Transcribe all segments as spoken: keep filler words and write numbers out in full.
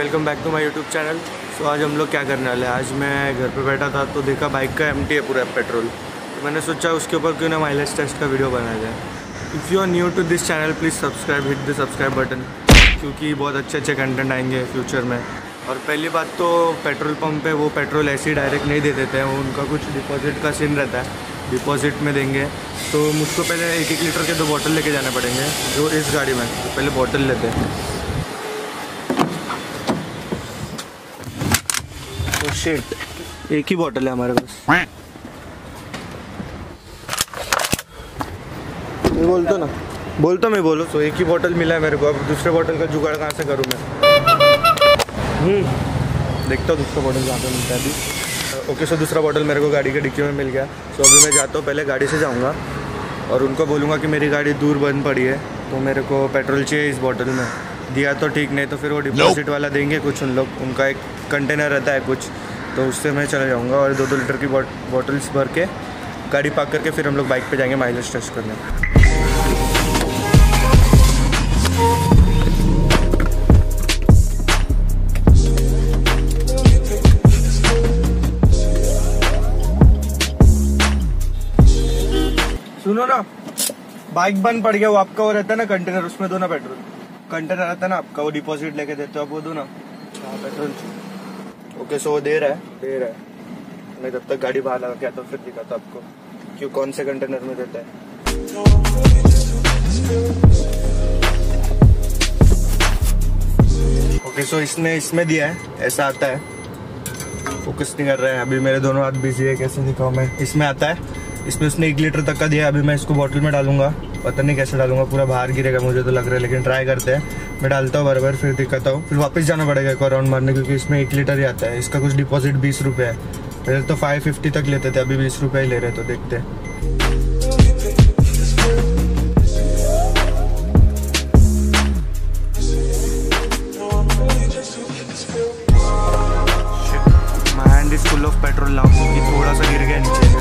Welcome back to my YouTube channel. So आज हम लोग क्या करने वाले हैं, आज मैं घर पे बैठा था तो देखा बाइक का एम्प्टी है पूरा पेट्रोल, तो मैंने सोचा उसके ऊपर क्यों ना माइलेज टेस्ट का वीडियो बनाया जाए। If you are new to this channel please subscribe, hit the subscribe button, क्योंकि बहुत अच्छे अच्छे कंटेंट आएंगे फ्यूचर में। और पहली बात तो पेट्रोल पंप पे वो पेट्रोल ऐसे ही डायरेक्ट नहीं दे देते हैं, वो उनका कुछ डिपॉजिट का सीन रहता है, डिपॉजिट में देंगे। तो मुझको पहले एक एक लीटर के दो बॉटल लेके जाने पड़ेंगे जो इस गाड़ी में, तो पहले बॉटल लेते हैं। तो शिट, एक ही बॉटल है हमारे पास। ये बोलतो ना, बोलता मैं बोलो। तो एक ही बॉटल मिला है मेरे को, अब दूसरे बॉटल का जुगाड़ कहाँ से करूँ मैं? हम्म देखता हूँ दूसरा बॉटल कहाँ पे मिलता है अभी। ओके, सो दूसरा बॉटल मेरे को गाड़ी के डिक्की में मिल गया। सो अभी मैं जाता हूँ, पहले गाड़ी से जाऊँगा और उनको बोलूँगा कि मेरी गाड़ी दूर बंद पड़ी है तो मेरे को पेट्रोल चाहिए इस बॉटल में। दिया तो ठीक, नहीं तो फिर वो डिपॉजिट वाला देंगे कुछ उन लोग, उनका एक कंटेनर रहता है कुछ, तो उससे मैं चला जाऊँगा और दो दो लीटर की बॉटल्स भर के गाड़ी पार्क करके फिर हम लोग बाइक पे जाएंगे माइलेज टेस्ट करने। सुनो ना, बाइक बंद पड़ गया, वो आपका वो रहता है ना कंटेनर, उसमें दो ना पेट्रोल। कंटेनर रहता है ना आपका, वो डिपॉजिट लेके देते हो आप, वो दो ना। हाँ पेट्रोल। ओके, सो वो दे रहा है दे रहा है मैं तब तक गाड़ी बाहर लगा के आता हूँ, फिर दिखाता आपको क्यों कौन से कंटेनर में देता है। ओके, सो इसने इसमें दिया है, ऐसा आता है। फोकस नहीं कर रहा है अभी, मेरे दोनों हाथ बिजी है, कैसे दिखाऊं मैं। इसमें आता है, इसमें उसने एक लीटर तक का दिया। अभी मैं इसको बॉटल में डालूंगा, पता नहीं कैसे डालूंगा, पूरा बाहर गिरेगा मुझे तो लग रहा है, लेकिन ट्राई करते हैं। मैं डालता हूँ बराबर, फिर दिखाता हूँ, फिर वापस जाना पड़ेगा एक और राउंड मारने, क्योंकि इसमें एक लीटर ही आता है। इसका कुछ डिपॉजिट बीस रुपये है, पहले तो फाइव फिफ्टी तक लेते थे, अभी बीस रुपये ही ले रहे, तो देखते हैं। My hand is full of petrol now, क्योंकि थोड़ा सा गिर गया नीचे।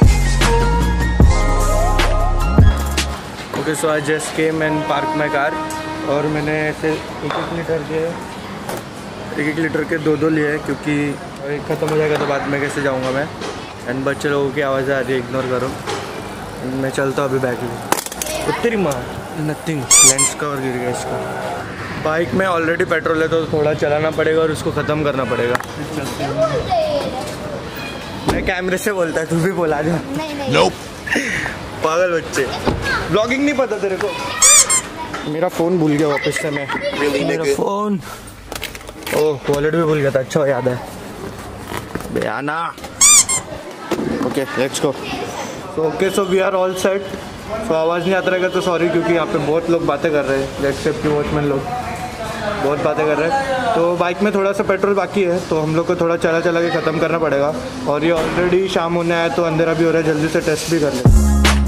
Okay, so I just came and park my car, और मैंने ऐसे एक एक लीटर के एक एक लीटर के दो दो लिए, क्योंकि एक ख़त्म हो जाएगा तो बाद में कैसे जाऊंगा मैं। एंड बच्चे लोगों की आवाज़ आ रही है, इग्नोर करो। मैं चलता हूँ अभी बैक में। उत्तरी माँ नथिंग, लेंस का और गिर गया इसका। बाइक में ऑलरेडी पेट्रोल है तो थोड़ा चलाना पड़ेगा और उसको ख़त्म करना पड़ेगा। मैं कैमरे से बोलता है, तू भी बोला जा। nope. पागल बच्चे, ब्लॉगिंग नहीं पता तेरे को। मेरा फ़ोन भूल गया वापस से मैं, मेरा फ़ोन। ओह, वॉलेट भी भूल गया था, अच्छा याद है Bayana. Okay, let's go. So okay, so we are all set. So आवाज़ नहीं आता रहेगा तो सॉरी, क्योंकि यहाँ पे बहुत लोग बातें कर रहे हैं, एक्सेप्ट की वॉचमैन लोग बहुत बातें कर रहे हैं। तो बाइक में थोड़ा सा पेट्रोल बाकी है, तो हम लोग को थोड़ा चला चला के ख़त्म करना पड़ेगा। और ये ऑलरेडी शाम होने आया तो अंधेरा भी हो रहा है, जल्दी से टेस्ट भी कर ले।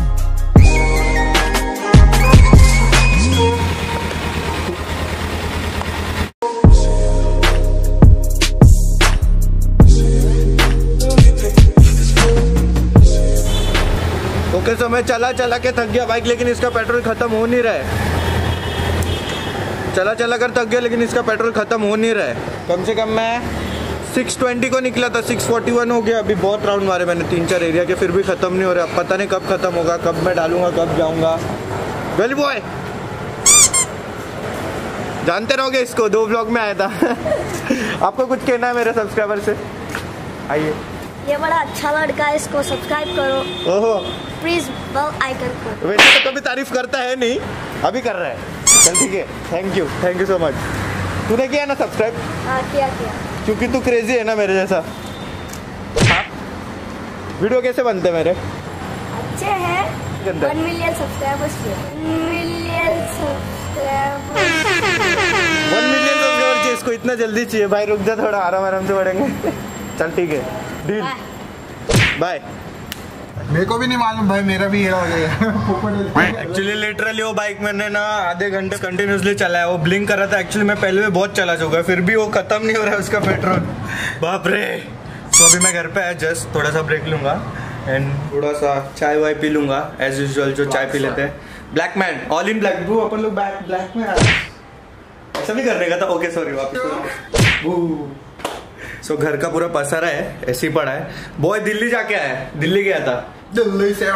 ओके, तो मैं चला चला के थक गया बाइक, लेकिन इसका पेट्रोल ख़त्म हो नहीं रहा है। चला चला कर थक गया, लेकिन इसका पेट्रोल ख़त्म हो नहीं रहा है। कम से कम मैं सिक्स ट्वेंटी को निकला था, सिक्स फोर्टी वन हो गया। अभी बहुत राउंड मारे मैंने, तीन चार एरिया के, फिर भी ख़त्म नहीं हो रहा। अब पता नहीं कब ख़त्म होगा, कब मैं डालूंगा, कब जाऊंगा। वेल बॉय, जानते रहोगे इसको, दो ब्लॉग में आया था। आपको कुछ कहना है मेरे सब्सक्राइबर से? आइए। ये बड़ा अच्छा लड़का है, इसको सब्सक्राइब करो। ओहो, प्लीज बेल आइकन को। वैसे तो कभी तारीफ करता है नहीं, अभी कर रहा है। चल ठीक है, thank you thank you so much. तूने किया ना सब्सक्राइब? हाँ किया किया। क्योंकि तू क्रेजी है ना मेरे जैसा। हाँ? वीडियो कैसे बनते हैं मेरे? अच्छे हैं। One million subscribers million subscribers one million subscriber चाहिए इसको, इतना जल्दी चाहिए भाई। रुक जा थोड़ा, आराम आराम से बढ़ेंगे। चल ठीक है, डील, बाय। मेरे को भी नहीं मालूम भाई, मेरा भी एड़ा हो गया। एक्चुअली लिटरली वो बाइक मैंने ना आधे घंटे कंटिन्यूसली चलाया, वो ब्लिंक कर रहा था। एक्चुअली मैं पहले भी बहुत चला चुका, फिर भी वो खत्म नहीं हो रहा है उसका पेट्रोल, बाप रे। तो अभी मैं घर पे आया, जस्ट थोड़ा सा ब्रेक लूंगा एंड थोड़ा सा चाय वाय पी लूंगा एज यूजुअल, जो चाय पी लेते हैं। Black man, all in black brew, अपन लोग ब्लैक ब्लैक में ऐसा भी करने का था। ओके सॉरी, वापस सो घर का पूरा पसारा है, ऐसे ही पड़ा है। बॉय दिल्ली जाके आया है, दिल्ली गया था, दिल्ली से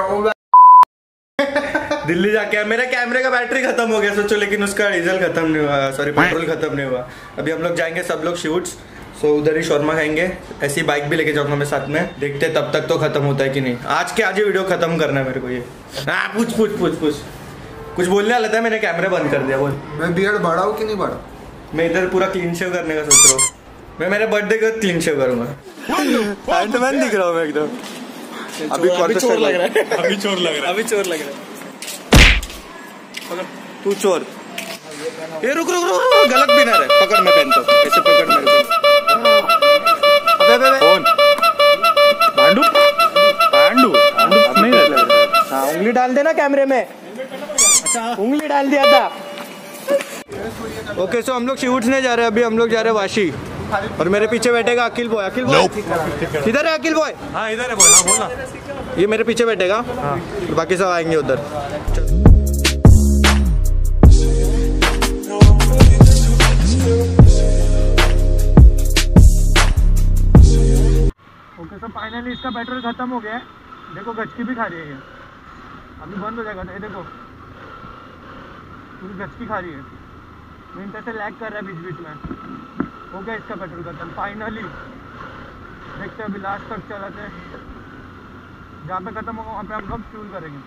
दिल्ली जाके आया। मेरे कैमरे का बैटरी खत्म हो गया सोचो, लेकिन उसका डीजल खत्म नहीं हुआ, सॉरी पेट्रोल खत्म नहीं हुआ। अभी हम लोग जाएंगे सब लोग शूट्स, सो उधर ही शॉर्मा खाएंगे। ऐसी बाइक भी लेके जाऊंगा मैं साथ में, देखते तब तक तो खत्म होता है कि नहीं। आज के आज ही वीडियो खत्म करना है मेरे को। ये हाँ पूछ पूछ पूछ पूछ कुछ बोलने वाला था, मैंने कैमरा बंद कर दिया। बोल। मैं बियर्ड बढ़ाऊं कि नहीं बढ़ाऊं? मैं इधर पूरा क्लीन शेव करने का सोच रहा हूँ। मैं मेरे बर्थडे का क्लीन शेव करूंगा। हैंडमैन दिख रहा हूँ मैं एकदम। अभी अभी चोर लग रहा है, अभी चोर लग रहा है, अभी चोर लग रहा है। तू चोर। ये रुक रुक रुक, गलत भी ना रहे। पकड़, मैं पहनता हूँ ऐसे, पकड़ मेरे को। अबे अबे कौन? पांडू पांडू पांडू नहीं रहता। हाँ उंगली डाल देना कैमरे में। अच्छा उंगली डाल दिया था। ओके सो हम लोग शूट्स नहीं जा रहे, अभी हम लोग जा रहे हैं वाशी। और मेरे पीछे बैठेगा अखिल बॉय। अखिल बॉय किधर है? अखिल बॉय हाँ इधर है बॉय। हाँ बोलना। ये मेरे पीछे बैठेगा। हाँ बाकी सब आएंगे उधर। ओके सो फाइनली इसका पेट्रोल खत्म हो गया है। देखो गचकी भी खा रही है ये, अभी बंद हो जाएगा। ये देखो पूरी गचकी खा रही है। मिनट से लैग कर रहा है बीच बीच में। हो गया इसका पेट्रोल खत्म फाइनली। देखते हैं अभी लास्ट तक चलाते हैं, जहाँ पे खत्म होगा वहाँ पे हम लोग फ्यूल करेंगे।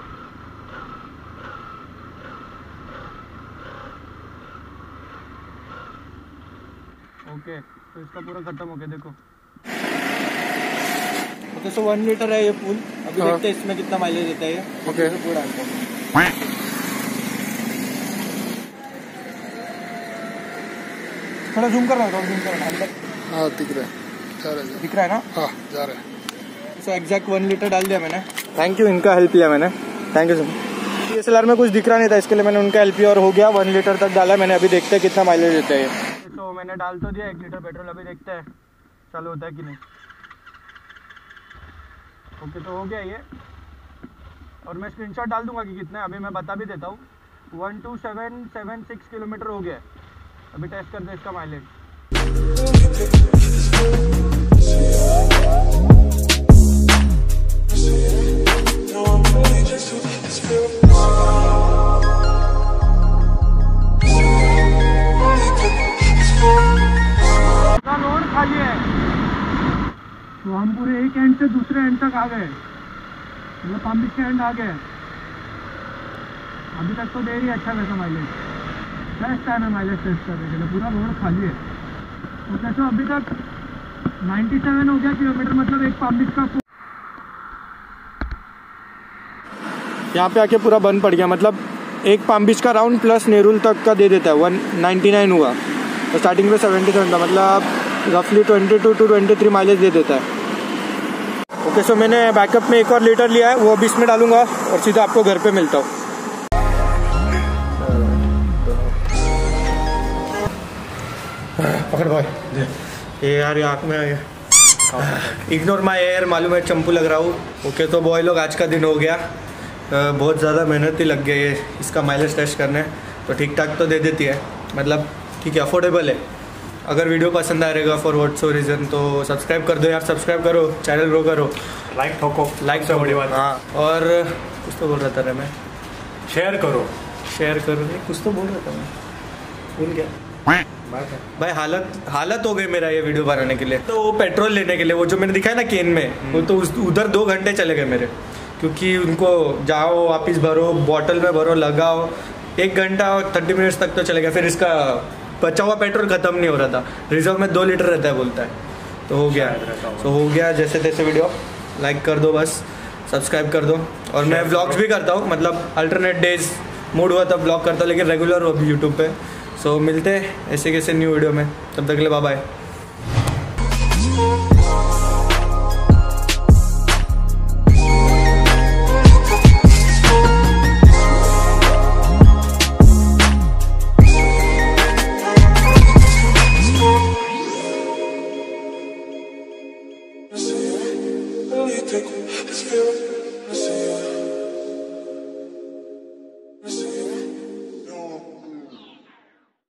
ओके तो इसका पूरा खत्म हो गया। देखो ओके सो वन लीटर है ये फुल। अभी हाँ। देखते हैं इसमें कितना माइलेज देता है ये। ओके तो पूरा थोड़ा जूम कर रहा है, जूम कर रहा है। हाँ दिख रहा है, जा रहा है, दिख रहा है ना? हाँ जा रहा है। सो एग्जैक्ट वन लीटर डाल दिया मैंने। थैंक यू, इनका हेल्प लिया मैंने, thank you sir. D S L R में कुछ दिख रहा नहीं था, इसके लिए मैंने उनका हेल्प लिया और हो गया। वन लीटर तक डाला मैंने। अभी देखते हैं कितना माइलेज देता है ये। तो मैंने डाल तो दिया एक लीटर पेट्रोल। अभी देखते हैं चालू होता है कि नहीं। ओके तो हो गया ये, और मैं स्क्रीनशॉट डाल दूंगा कि कितना है। अभी मैं बता भी देता हूँ, one two seven seven six kilometre हो गया है। अभी टेस्ट करते हैं इसका माइलेज। रोड खाली है तो हम पूरे एक एंड से दूसरे एंड तक आ गए, मतलब पंप के एंड आ गए। अभी तक तो दे रही है अच्छा वैसा माइलेज। बेस्ट टाइम है माइलेज टेस्ट करने के लिए। पूरा रोड खाली है। तो कैसे अभी तक सत्तानवे हो गया किलोमीटर, मतलब एक पंप का। यहाँ पे आके पूरा बंद पड़ गया, मतलब एक पाम बीच का राउंड प्लस नेरुल तक का दे देता है। वन नाइन्टी नाइन हुआ तो स्टार्टिंग पे सेवेंटी सेवन था, मतलब रफली twenty two two twenty three mileage दे देता है। ओके सो मैंने बैकअप में एक और लीटर लिया है, वो अभी इसमें डालूंगा और सीधा आपको घर पे मिलता हूँ। पकड़ भाई, ये यार ये आँख में आ गया। इग्नोर माई एयर, मालूम है चंपू लग रहा हूँ। ओके तो बॉय लोग आज का दिन हो गया। बहुत ज़्यादा मेहनत ही लग गई है इसका माइलेज टेस्ट करने। तो ठीक ठाक तो दे देती है, मतलब ठीक है, अफोर्डेबल है। अगर वीडियो पसंद आ रहेगा फॉर व्हाट सो रीज़न तो सब्सक्राइब कर दो यार, सब्सक्राइब करो, चैनल ग्रो करो, लाइक ठोको, लाइक से बड़ी बात। हाँ और कुछ तो बोल रहा था मैं, शेयर करो, शेयर करो नहीं कुछ तो बोल रहा था मैं, भूल गया भाई। हालत हालत हो गई मेरा ये वीडियो बनाने के लिए। तो वो पेट्रोल लेने के लिए, वो जो मैंने दिखाया ना केन में, वो तो उधर दो घंटे चले गए मेरे, क्योंकि उनको जाओ वापस भरो, बॉटल में भरो, लगाओ, एक घंटा और थर्टी मिनट्स तक तो चले गया। फिर इसका बचा हुआ पेट्रोल खत्म नहीं हो रहा था। रिजर्व में दो लीटर रहता है बोलता है, तो हो गया। तो हो गया जैसे तैसे वीडियो। लाइक कर दो बस, सब्सक्राइब कर दो। और मैं व्लॉग्स भी करता हूँ, मतलब अल्टरनेट डेज मूड हुआ तब व्लॉग करता हूँ, लेकिन रेगुलर हो अभी यूट्यूब पे। सो मिलते हैं ऐसे कैसे न्यू वीडियो में, तब तक के लिए बाय बाय। It's